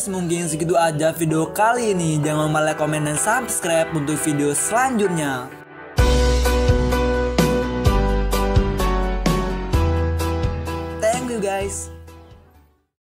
guys, mungkin segitu aja video kali ini. Jangan lupa like, komen, dan subscribe untuk video selanjutnya. Thank you guys.